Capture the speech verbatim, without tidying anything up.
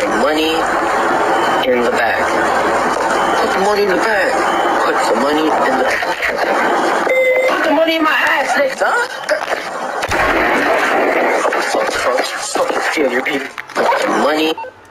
the money in the bag. Put the money in the bag. Put the money in the bag. Put the money in my ass, nigga, huh? Fuck, fuck, fuck, fuck, feel your beat. Put the money